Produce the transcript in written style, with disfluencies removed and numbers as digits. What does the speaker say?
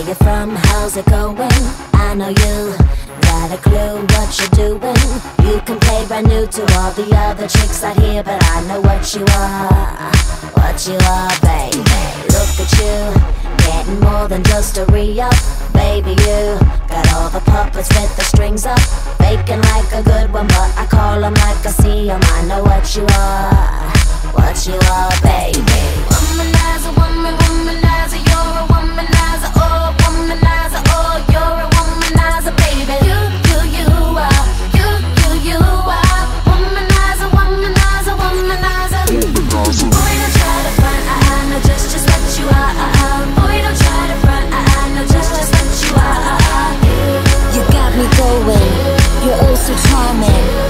you from? How's it going? I know you got a clue what you're doing. You can play brand new to all the other chicks out here, but I know what you are, baby. Look at you, getting more than just a re-up. Baby, you got all the puppets with the strings up, faking like a good one, but I call them like I see them. I know what you are, baby. Womanizer, womanizer, you're a womanizer, oh, womanizer, oh, you're a womanizer, baby. You are, you are, womanizer, womanizer, womanizer. Boy, don't try to front, I know just what you are. Boy, don't try to front, I know just what you are. You got me going, you're oh so charming.